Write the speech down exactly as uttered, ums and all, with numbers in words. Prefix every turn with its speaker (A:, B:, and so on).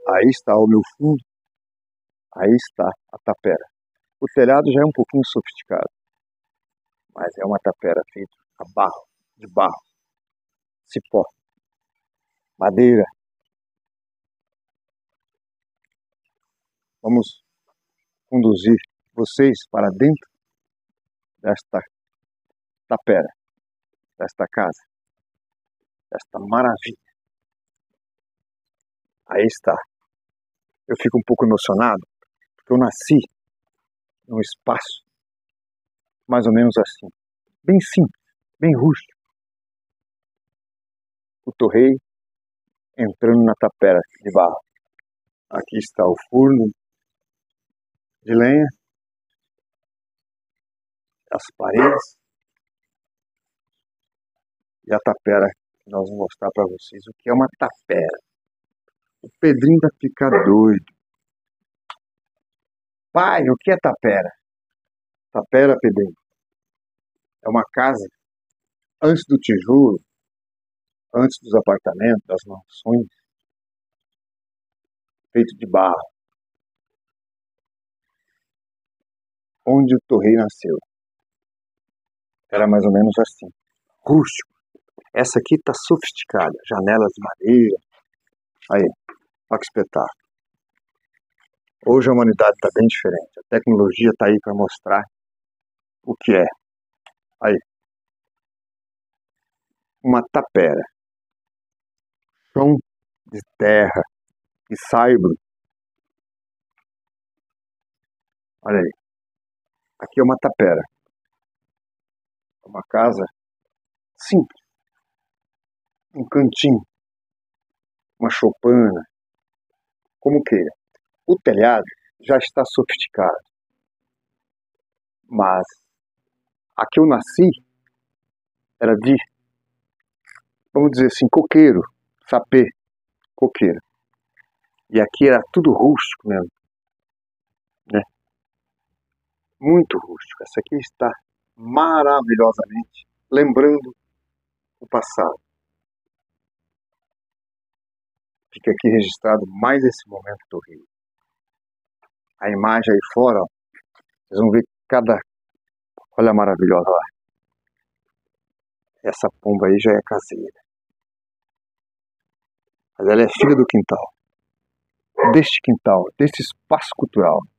A: Aí está o meu fundo, aí está a tapera. O telhado já é um pouquinho sofisticado, mas é uma tapera feita a barro, de barro, cipó, madeira. Vamos conduzir vocês para dentro desta tapera, desta casa, desta maravilha. Aí está. Eu fico um pouco emocionado, porque eu nasci num espaço mais ou menos assim, bem simples, bem rústico. O torrei entrando na tapera de barro. Aqui está o forno de lenha, as paredes e a tapera que nós vamos mostrar para vocês o que é uma tapera. O Pedrinho vai ficar doido. Pai, o que é tapera? Tapera, Pedrinho, é uma casa antes do tijolo, antes dos apartamentos, das mansões, feito de barro, onde o torrei nasceu. Era mais ou menos assim, rústico. Essa aqui está sofisticada, janelas de madeira. Aí, olha que espetáculo. Hoje a humanidade está bem diferente. A tecnologia está aí para mostrar o que é. Aí, uma tapera, chão de terra e saibro. Olha aí, aqui é uma tapera. Uma casa simples, um cantinho, uma choupana, como queira. O telhado já está sofisticado, mas a que eu nasci era de, vamos dizer assim, coqueiro, sapê, coqueiro. E aqui era tudo rústico mesmo, né? Muito rústico. Essa aqui está maravilhosamente lembrando o passado. Fica aqui registrado mais esse momento do Rio. A imagem aí fora, ó, vocês vão ver cada... Olha a maravilhosa lá. Essa pomba aí já é caseira. Mas ela é filha do quintal. Deste quintal, deste espaço cultural.